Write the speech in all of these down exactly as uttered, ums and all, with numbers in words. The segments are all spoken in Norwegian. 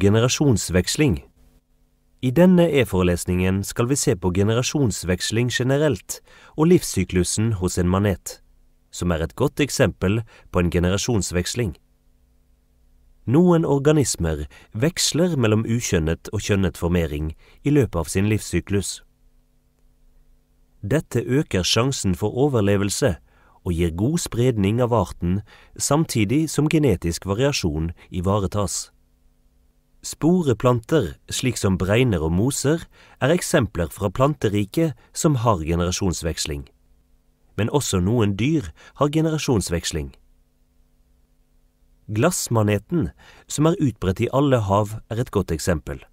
generasjonsveksling. I denne e-forelesningen skal vi se på generasjonsveksling generelt og livssyklusen hos en manet, som er et godt eksempel på en generasjonsveksling. Noen organismer veksler mellom ukjønnet og kjønnet formering i løpet av sin livssyklus. Dette øker sjansen for overlevelse og gir god spredning av arten, samtidig som genetisk variasjon ivaretas. Sporeplanter, slik som bregner og moser, er eksempler fra planteriket som har generasjonsveksling. Men også noen dyr har generasjonsveksling. Glassmaneten, som er utbredt i alle hav, er et godt eksempel.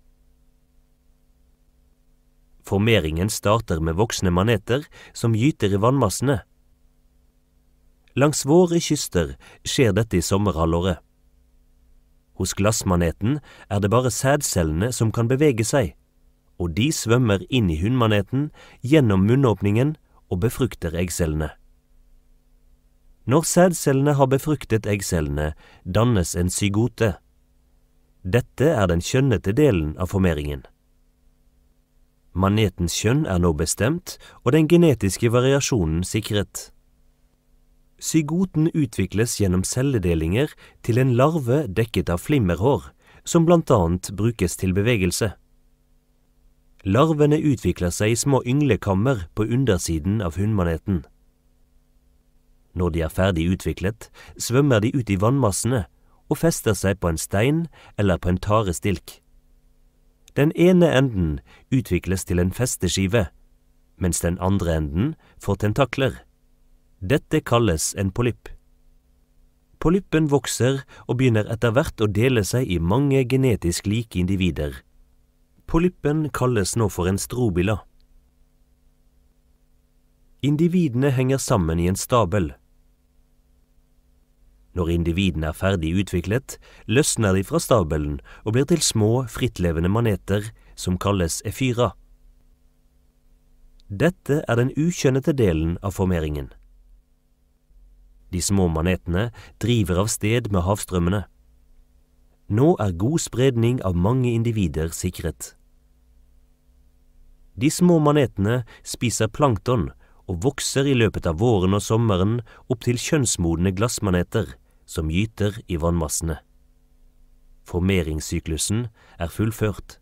Formeringen starter med voksne maneter som gyter i vannmassene. Langs våre kyster skjer dette i sommerhalvåret. Hos glassmaneten er det bare sædcellene som kan bevege seg, og de svømmer inn i hunnmaneten gjennom munnåpningen og befrukter eggcellene. Når sædcellene har befruktet eggcellene, dannes en zygote. Dette er den kjønnete delen av formeringen. Manetens kjønn er nå bestemt, og den genetiske variasjonen sikret. Zygoten utvikles gjennom celledelinger til en larve dekket av flimmerhår, som blant annet brukes til bevegelse. Larvene utvikler seg i små ynglekammer på undersiden av hunnmaneten. Når de er ferdig utviklet, svømmer de ut i vannmassene og fester seg på en stein eller på en tarestilk. Den ene enden utvikles til en festeskive, mens den andre enden får tentakler. Dette kalles en polypp. Polyppen vokser og begynner etter hvert å dele seg i mange genetisk like individer. Polyppen kalles nå for en strobila. Individene henger sammen i en stabel. Når individene er ferdig utviklet, løsner de fra stabelen og blir til små, frittlevende maneter som kalles efyra. Dette er den ukjønnete delen av formeringen. De små manetene driver av sted med havstrømmene. Nå er god spredning av mange individer sikret. De små manetene spiser plankton og vokser i løpet av våren og sommeren opp til kjønnsmodne glassmaneter som gyter i vannmassene. Formeringssyklusen er fullført.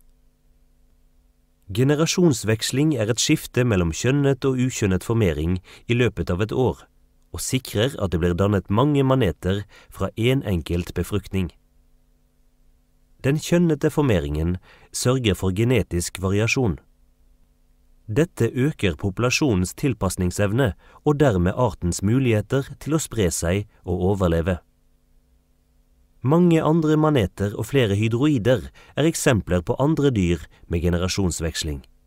Generasjonsveksling er et skifte mellom kjønnet og ukjønnet formering i løpet av et år, og sikrer at det blir dannet mange maneter fra en enkelt befruktning. Den kjønnete formeringen sørger for genetisk variasjon. Dette øker populasjonens tilpasningsevne og dermed artens muligheter til å spre seg og overleve. Mange andre maneter og flere hydroider er eksempler på andre dyr med generasjonsveksling.